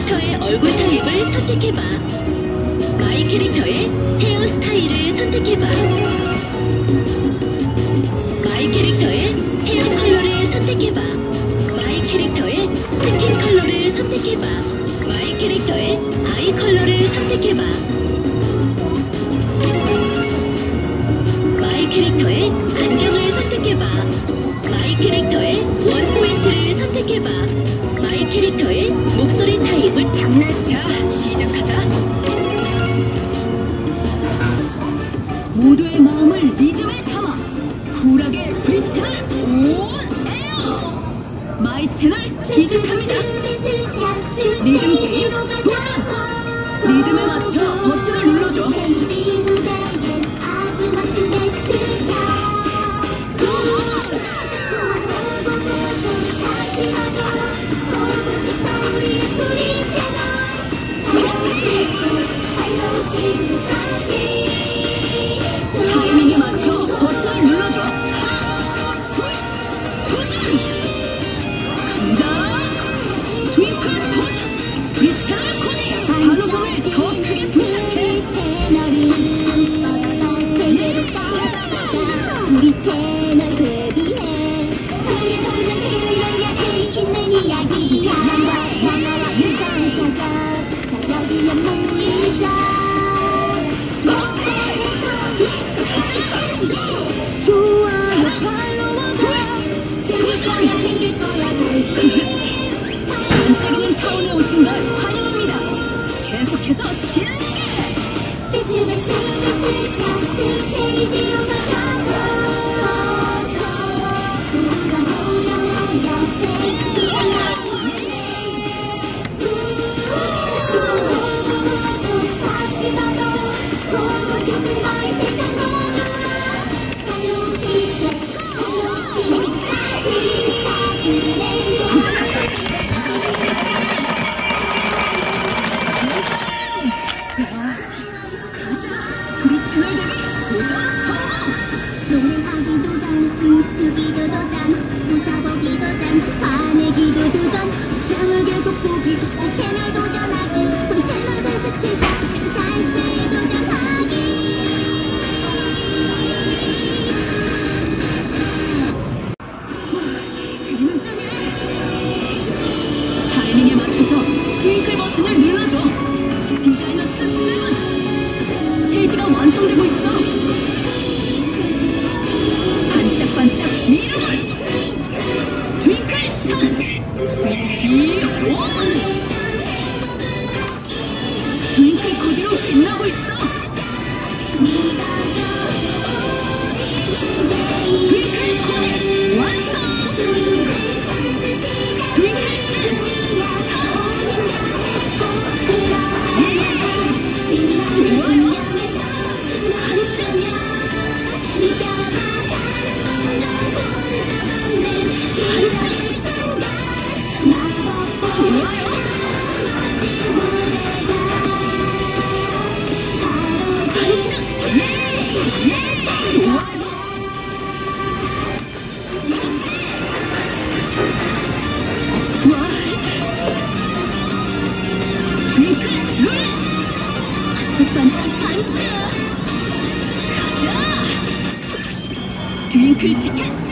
캐릭터의 얼굴 타입을 선택해봐. 마이 캐릭터의 헤어스타일을 선택해봐. 마이 캐릭터의 헤어 컬러를 선택해봐. 마이 캐릭터의 스킨 컬러를 선택해봐. 마이 캐릭터의 아이 컬러를 선택해봐. 마이 캐릭터의 안경을 선택해봐. 마이 캐릭터의 원 포인트를 선택해봐. 마이 캐릭터의 목소리 타입을 자, 시작하자. 모두의 마음을 리듬에 담아 쿨하게 브릿지를 온 에어. 마이 채널 시작합니다. 리듬 게임 도전. 리듬에 맞춰 버튼을 눌러줘. 타이밍에 맞춰 버튼을 눌러줘. 간다. 트윙클 도전. 브릿지를 코디. 반호성을 더 크게 부탁해. 우리 채널 데뷔해. 재미있는 이야기야. 나와 유정 찾아 여기에 모이자. 좋아요 팔로워줘. 생길 거야 생길 거야 반짝이는 타운에 오신 걸 환영합니다. 계속해서 신나게. 스트레스 스테이지로 가자. 우리 채널 데뷔 도전 성공. 노래하기도 단, 춤추기도 도전, 웃어보기도 단, 화내기도 도전. 시장을 계속 보기, 채널 도전하기, 채널 베스트샷, 찬스에 도전하기. 굉장해. 타이밍에 맞춰서 트윙클 버튼을 눌러줘. 디자이너 스승은 스테이지가 완성되고 있어. 반짝반짝 미러볼. 트윙클 찬스. 스위치 온. 트윙클 코디로 빛나고 있어. 트윙클 코디 완성. 트윙클 댄스 좋아요. 트윙클 티켓